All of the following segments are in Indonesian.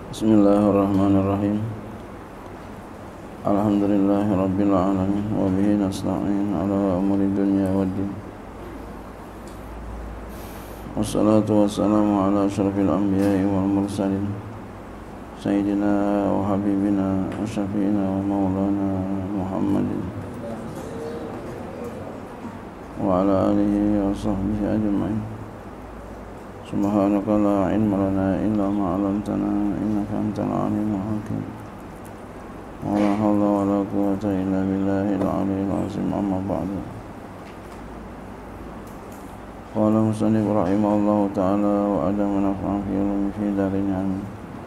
Bismillahirrahmanirrahim. Alhamdulillahi rabbil alamin wa bihi nasta'in ala umuri dunya waddin. Wassalatu wassalamu ala asyrafil anbiya'i wal mursalin sayyidina wa habibina wa syafi'ina wa maulana Muhammadin wa ala alihi wa sahbihi ajma'in. Subhanaka la ilma lana illa ma 'allamtana innaka antal alimul hakim. Wa la hawla wa la quwwata illa billahil aliyyil azim. Amma ba'du. Qala musannif rahimahullahu ta'ala wa adama naf'an fi ulumi fi darin amin.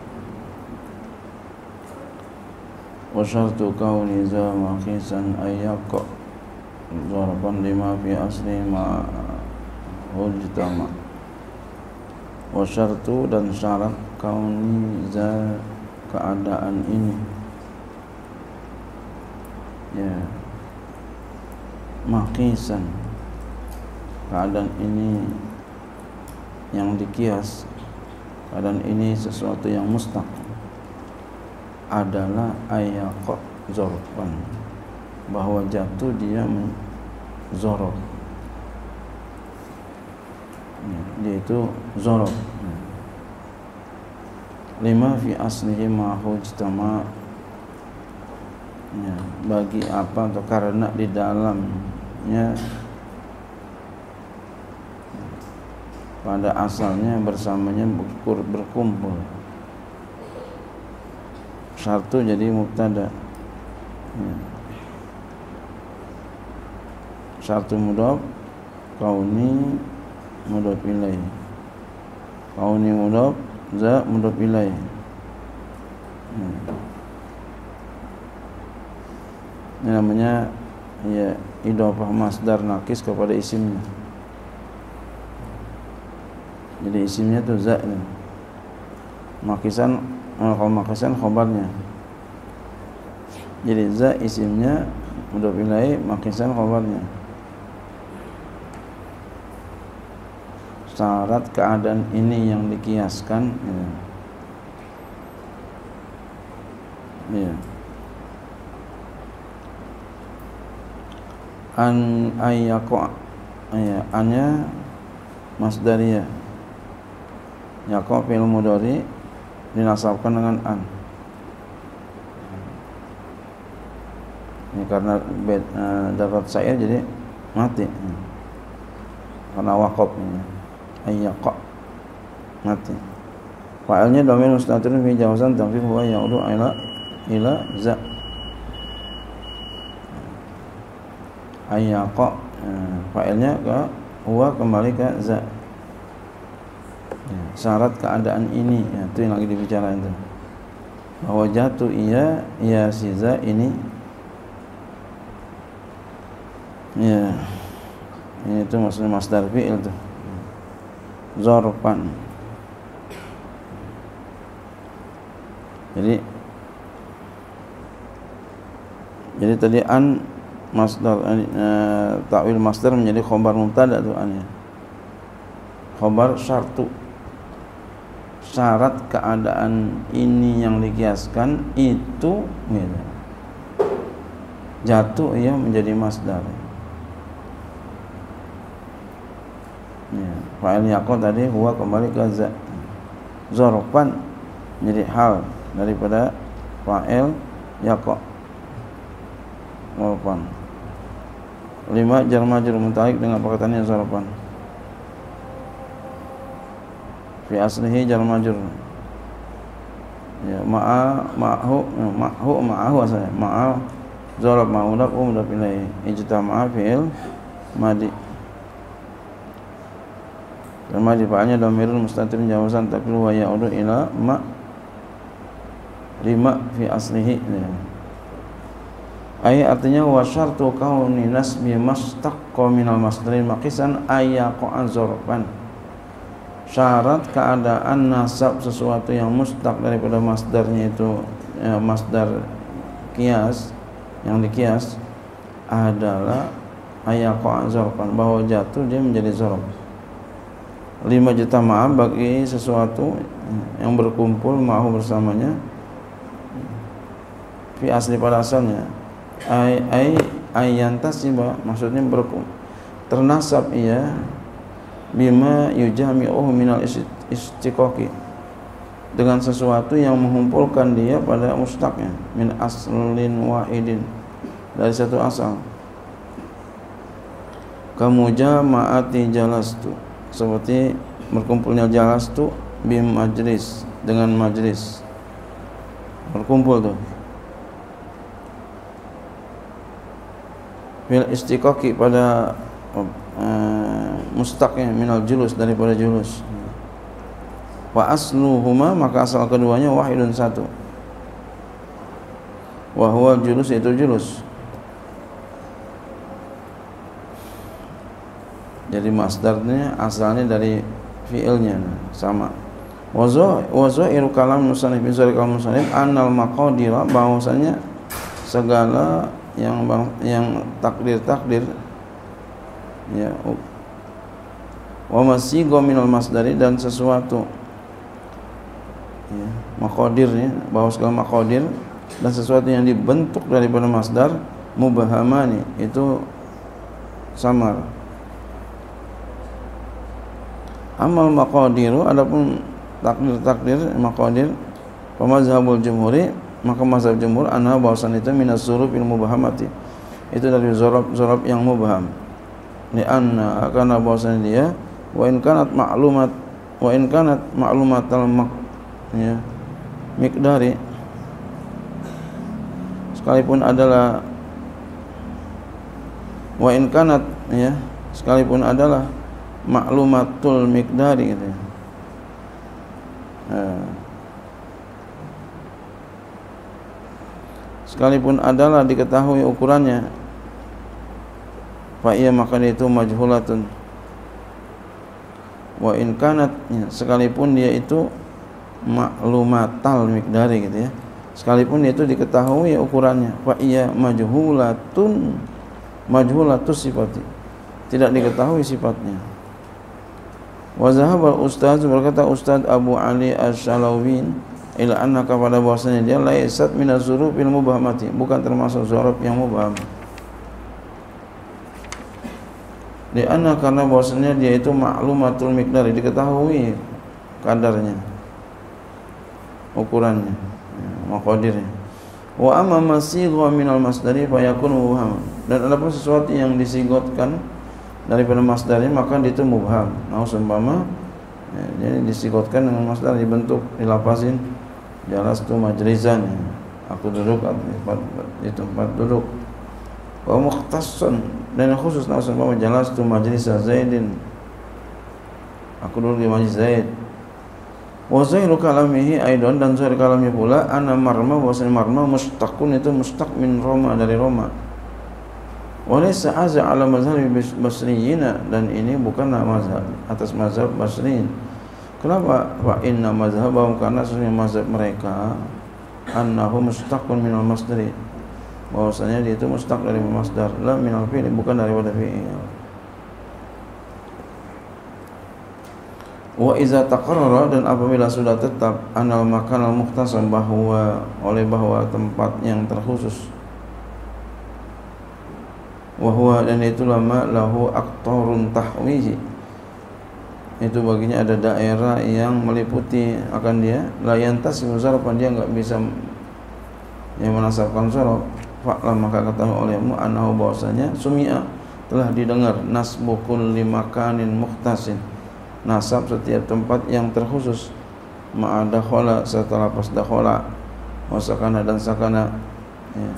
Wa syartu kauni za maqisan ayyaqa zarban lima fi asli ma hujtama. Wa syartu dan syarat kauni za keadaan ini ya maqisan keadaan ini yang dikias, keadaan ini sesuatu yang mustaq adalah ayyaqa zorban, bahwa jatuh dia zorob, yaitu zorob. Lima fi aslihi ma hujtama, ya, bagi apa atau karena di dalamnya pada asalnya bersamanya berkumpul. Syartu jadi mubtada, ya. Syartu mudhaf, kauni mudhaf ilaih, kauni mudhaf, za mudhaf ilaih. Ini namanya ya idhofah masdar naqis kepada isimnya. Jadi isimnya itu za. Maqisan, kalau maqisan khobarnya. Jadi za isimnya, mudhaf ilaih, maqisan khobarnya. Syarat keadaan ini yang dikiaskan, ya. An ayyaqa, ya, annya masdariyah, yaqa fi'il mudhari dinasabkan dengan an. Ini karena dapat syair jadi mati, karena waqaf ini. Ayyaqa mati. Fa'ilnya dhamir mustatirun fi jawazan taqdir huwa ya'udu ila za. Ayyaqa, fa'ilnya ke huwa kembali ke za. Syarat keadaan ini, ya, itu yang lagi dibicarain itu. Bahwa jatuh iya si za ini, ya, ini itu maksudnya masdar fi'il tuh. Zorban. Jadi tadi an masdar, ta'wil masdar menjadi khobar mubtada tuh an, ya. Khobar syartu, syarat keadaan ini yang dikiaskan itu, gitu. Jatuh ia menjadi masdar. Ya, fa'il yaqa tadi huwa kembali ke za. Zorban menjadi hal daripada fa'il yaqa. Zorban. 5 jar majrur muta'alliq dengan perkataannya zorban. Fi aslihi jar majrur. Ya, ma'ahu asalnya. Ma'a zorab ma'udaf mudaf ilaih. Ijtama'a fi'il madi. Dan madi fa'alnya dhamirun mustatirun jawazan taqdir wa ya'udu ila ma. 5 fi aslihi, ya. Artinya wa syartu kauni nasbi mastaqqa minal masdarin maqisan ayyaqa zorban. Syarat keadaan nasab sesuatu yang mustaq daripada masdarnya itu, ya, masdar kias yang dikias adalah ayyaqa zorban, bahwa jatuh dia menjadi zorb. 5 juta maaf bagi sesuatu yang berkumpul ma'ahu bersamanya fi asli pada asalnya ayantasiba maksudnya ternasab ia bima yujami'uhu minal istiqaqi dengan sesuatu yang mengumpulkan dia pada mustaqnya min aslin wahidin dari satu asal kamujama'ati jalastu seperti berkumpulnya jalastu bim majlis dengan majlis berkumpul tuh fil istiqaqi pada mustaqnya minal julus daripada julus wa asluhuma maka asal keduanya wahidun satu wa huwa julus itu julus. Jadi masdarnya asalnya dari fiilnya sama. Wazairu kalam musannif bin Zari kalam musannif annal maqadira bahwasanya segala yang takdir ya wa masigha minal masdari dan sesuatu ya maqadirnya bahwa segala maqadir dan sesuatu yang dibentuk daripada masdar mubahamani itu samar. Amal maqadiru adapun takdir maqadir pemazhabul jumhuri maka mazhab jumhur anha bahwasan itu minas zurufil mubahamati itu dari zuruf yang mubaham li anna karena bahwasan dia wa in kanat ma'lumatal ya miqdari sekalipun adalah wa in kanat ya sekalipun adalah maklumatul miqdari gitu ya. Sekalipun adalah diketahui ukurannya fa iya maka itu majhulatun wa in kanat ya, sekalipun dia itu maklumatal miqdari gitu ya sekalipun itu diketahui ukurannya fa iya majhulatus sifati tidak diketahui sifatnya. Wa zahaba ustaz berkata Ustaz Abu Ali Asy-Shalawin ila anna kepada bahwasanya dia laisat minaz zurufil mubahamati bukan termasuk zuruf yang mubaham. Di anna karena bahwasanya dia itu maklumatul miqdar diketahui kadarnya ukurannya maqadirnya. Wa amma masigha minal masdari fa yakun mubham dan adapun sesuatu yang disigotkan daripada masdarnya maka itu mubham. Nah umpama ya, jadi disigotkan dengan masdar dibentuk dilapazin jalastu majlisan ya. Aku duduk di tempat duduk. Wa mukhtassun dan khusus nah umpama jalastu majlisa Zaidin aku duduk di majlis Zaid. Wa zairu kalamihi aidan dan zahir kalamnya pula ana marma bahwasanya marma mustaqun itu mustaq min Roma dari Roma. Walaysa azza ala mazhab basriyina dan ini bukanlah mazhab atas mazhab basriyin. Kenapa? Fa inna mazhabahum karena sesungguhnya mazhab mereka annahu mustaqun minal masdari bahwasanya dia itu mustaq dari masdar la minal fi'il bukan daripada fi'il. Wa iza taqarrara dan apabila sudah tetap anal makanal mukhtasam bahwa tempat yang terkhusus wahwa dan itu lama lahu aktorun tahwihi itu baginya ada daerah yang meliputi akan dia layantas musarapan dia enggak bisa yang menasabkan sorof fa'lam maka ketahui olehmu anahu bahwasanya sumi'a telah didengar nasbu kulli makanin mukhtasin nasab setiap tempat yang terkhusus ma'adakhala setelah pas dakhala wasakana dan sakana ya.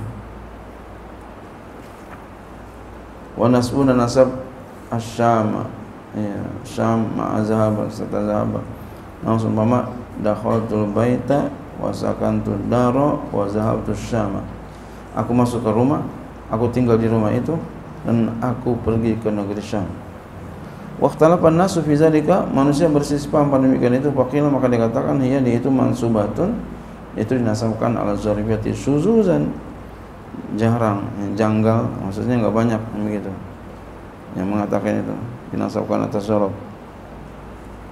Wa nasbun nasab asyam ya syam ma'a zahaba serta zahaba langsung umpama dakhaltul baita wa sakantud dara wa zahabtus syama aku masuk ke rumah aku tinggal di rumah itu dan aku pergi ke negeri Syam. Waqtalapan nasu fi zalika manusia bersisih paham pada demikian itu faqila maka dikatakan dia itu mansubatun itu dinasabkan ala zarifati suzuzan jarang, janggal, maksudnya enggak banyak begitu. Yang mengatakan itu dinasabkan atas zorof.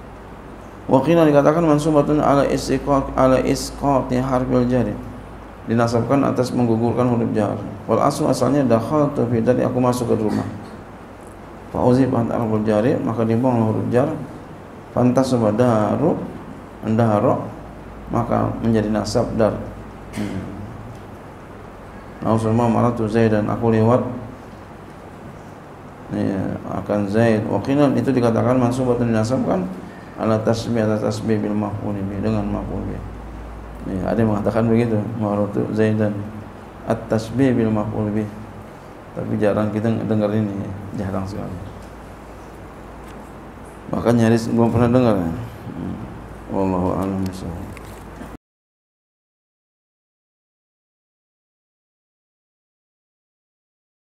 Qila dikatakan mansubatun ala isqati harfil jar, dinasabkan atas menggugurkan huruf jar. Wal aslu asalnya dakhaltu fi dari aku masuk ke rumah. Fa uzifat harful jar, maka dibuang huruf jar. Fantasaba daru andaro, maka menjadi nasab dar. Nausulma maratu Zaidan, aku lewat ya, akan Zaid. Qila itu dikatakan mansubatun dinasabkan ala tasbih atas tasbih bil maf'ul bi, dengan maf'ul bi. Ya, ada yang mengatakan begitu, maratu Zaidan at-tasbih bil maf'ul bi. Tapi jarang kita dengar ini, jarang sekali. Bahkan nyaris belum pernah dengar. Wallahu a'lam bishawab.